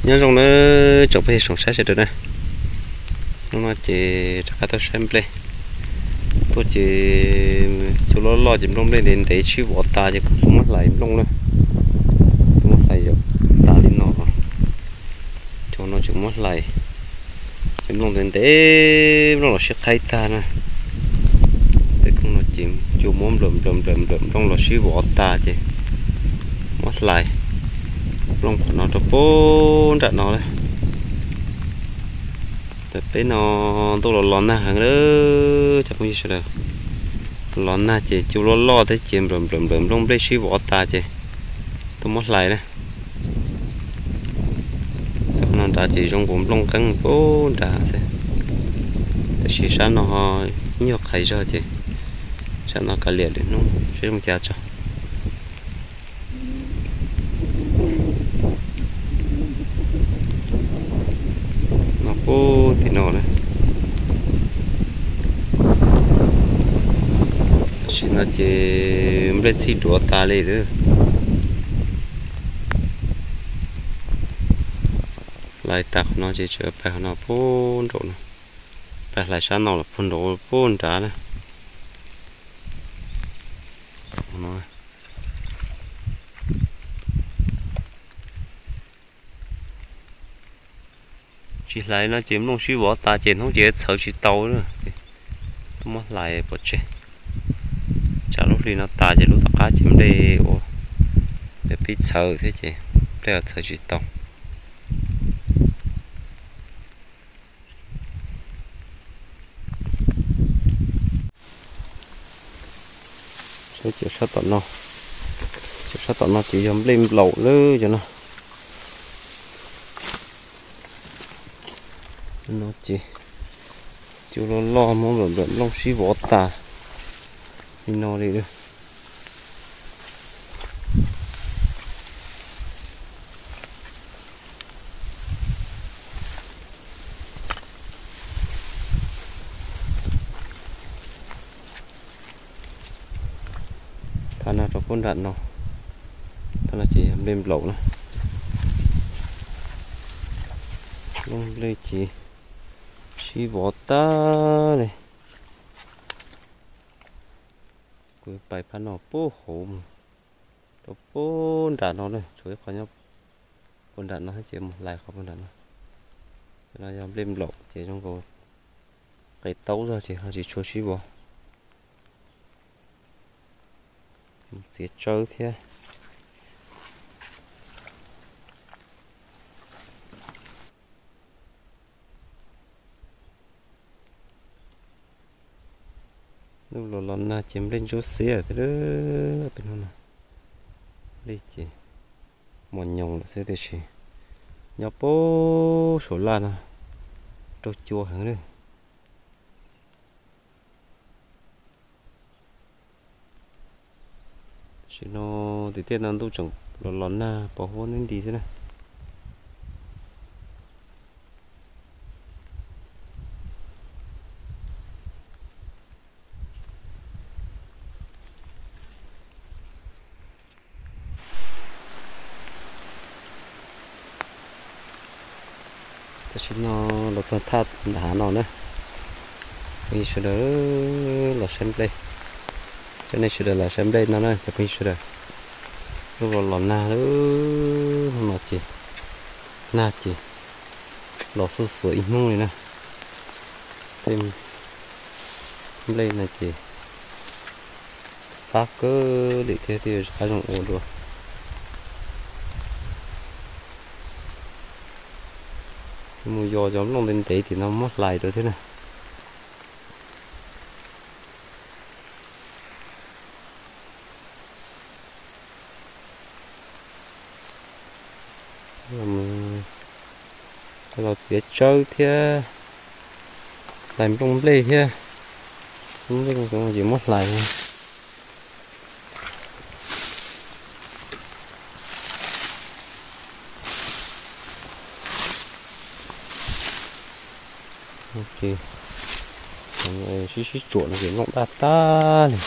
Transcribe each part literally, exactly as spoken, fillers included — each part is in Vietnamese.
nhớ trong nó chụp hay sống sát sẽ được này nó chỉ các tôi xem play tôi chỉ chú lo lo chìm trong lên đến thấy chịu bỏ ta chứ cũng mất lại trong luôn mất lại rồi ta lên nó cho nó chịu mất lại chìm trong đến thế nó là sẽ khai ta nè thế không nó chìm chú muốn lượm lượm lượm lượm trong là chịu bỏ ta chứ mất lại long của nó cho bốn trận nó đấy tập bên nó tôi là lon na hàng đó chắc không sao đâu lon na chỉ chú lo lo thế chìm rầm rầm rầm long đây xí bỏ ta chứ tôi mất lại đấy nó đã chỉ trong vùng long căng bốn đã thế xí sáng nó nhiều khai ra chứ sáng nó cả liệt đấy nó sẽ không chả cho ô thì nó đấy chỉ là chỉ mới chỉ đùa ta lên nữa lại tạc nó chỉ chờ phải nó phun độ này phải lại sáng nó là phun độ phun trả này nó chỉ lại nó chìm luôn suy bỏ ta chèn không chỉ sợ chỉ tàu nữa mất lại bỏ chết chả lúc đi nó ta chỉ lúc tất cả chìm đây ô để biết sợ thế chị đây là sợ chỉ tàu số chiều sát tận nó chiều sát tận nó chỉ dám lên lẩu nữa cho nó nó chỉ chú lo lo mong rồi rồi long xí bỏ ta đi nó đi được thằng nào cho con đạn nó thằng là chỉ lên lẩu nữa long lên chỉ xí bỏ ta này cứ bài pan nó bố hổ nó bố đạn nó này chuối khỏi nhau con đạn nó chỉ một lại không con đạn nó nó dám lên lộ chỉ trong cổ cái tấu ra chỉ chỉ chuối xí bỏ chỉ chơi thế lúc lò lon na chém lên chỗ xé cái đó bên nó đi chị một nhồng là sẽ được chị nhập bố số lan à trâu chua hàng đấy chị nó thì tiên là tôi chẳng lò lon na bỏ hôn lên đi thế này nó là thật thật đá nó nữa mình sẽ đỡ là xem đây cho nên sẽ đỡ là xem đây nó này cho mình sẽ đỡ lúc là lò na nữa mà chỉ na chỉ lò sôi sôi mông này nè thêm đây là chỉ phát cơ để thế thì phải dùng ổn rồi mùi giò giống lòng lên tí thì nó mất lại rồi thế này làm là tiết chơi thế làm trong lê thế không biết còn gì mất lại ok xí xí chuột cái ngọn đá ta này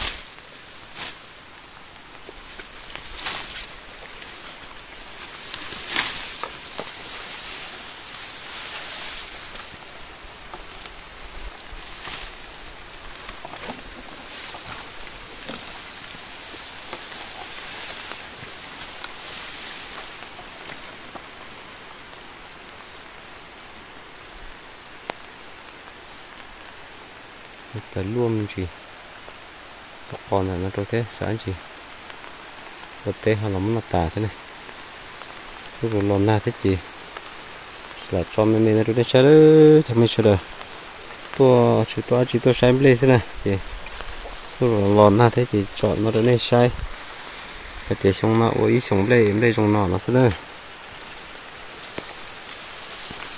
phải luôn chỉ còn là nó trâu thế sáng chỉ vật tê hay là nó tả thế này lúc rồi lon na thế chỉ là cho mình mình nó đi chơi đó cho mình chơi đó tua chỉ tua chỉ tua sai lên thế này thì lúc rồi lon na thế chỉ chọn nó đến đây sai cái tiền xong nó ôi xong đây em đây xong nó nó sẽ đây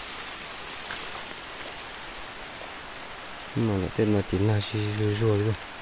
mà là tên là chính là gì rồi rồi